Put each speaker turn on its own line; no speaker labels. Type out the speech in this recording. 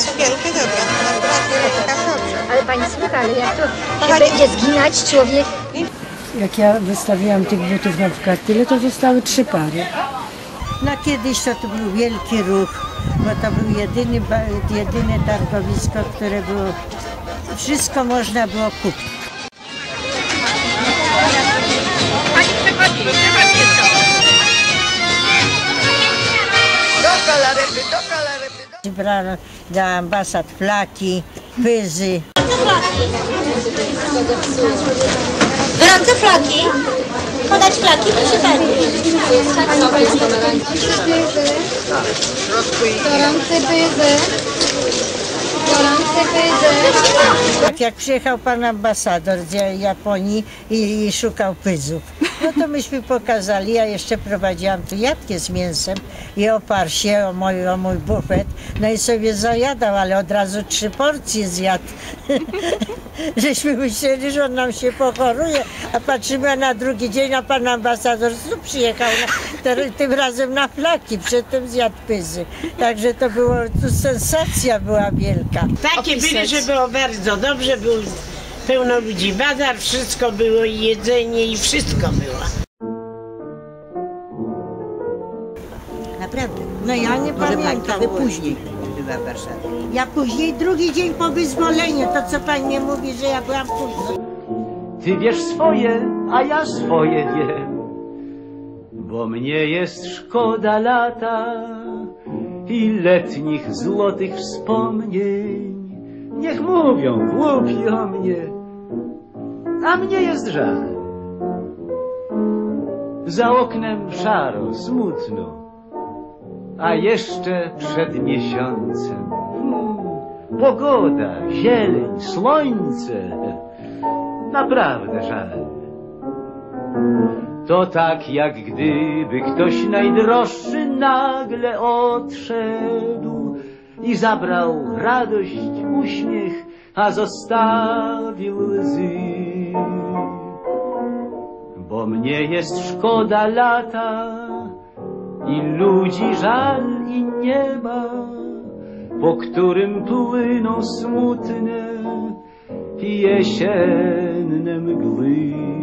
sukienkę dobra, akurat Wieleczka dobrze.
Ale pani słucha, ale jak to się będzie zginać człowiek?
Jak ja wystawiłam tych butów na przykład tyle, to zostały 3 pary.
No kiedyś to był wielki ruch, bo to był jedyne targowisko, które było, wszystko można było kupić. Brano do ambasad flaki, pyzy.
Gorące flaki? Podać flaki, proszę pani.
Gorące pyzy. Gorące pyzy.
Tak jak przyjechał pan ambasador z Japonii i szukał pyzów, no to myśmy pokazali, ja jeszcze prowadziłam tu jadkę z mięsem i oparł się o mój bufet, no i sobie zajadał, ale od razu 3 porcje zjadł. Żeśmy myśleli, że on nam się pochoruje, a patrzymy, a na drugi dzień, a pan ambasador znów przyjechał, tym razem na flaki, przedtem zjadł pyzy. Także to było, tu sensacja była wielka.
Takie były, że było bardzo dobrze, był pełno ludzi, bazar, wszystko było i jedzenie i wszystko było.
Naprawdę. No ja nie pamiętam.
Wy później była w Warszawie.
Ja później, drugi dzień po wyzwoleniu, to co pani nie mówi, że ja byłam późno.
Ty wiesz swoje, a ja swoje wiem, bo mnie jest szkoda lata i letnich złotych wspomnień. Niech mówią głupi o mnie, a mnie jest żal. Za oknem szaro, smutno, a jeszcze przed miesiącem pogoda, zieleń, słońce, naprawdę żal. To tak jak gdyby ktoś najdroższy nagle odszedł i zabrał radość, uśmiech, a zostawił łzy. Bo mnie jest szkoda lata i ludzi żal i nieba, po którym płyną smutne jesienne mgły.